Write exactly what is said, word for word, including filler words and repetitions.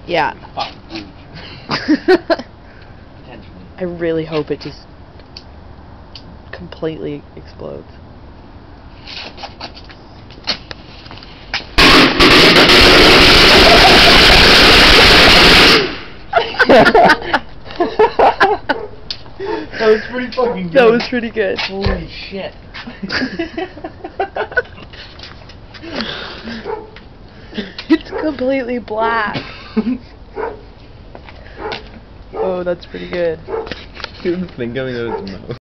Yeah. Fuck. I really hope it just completely explodes. That was pretty fucking good. That was pretty good. Holy shit. It's completely black. Oh, that's pretty good. The thing coming out of his mouth.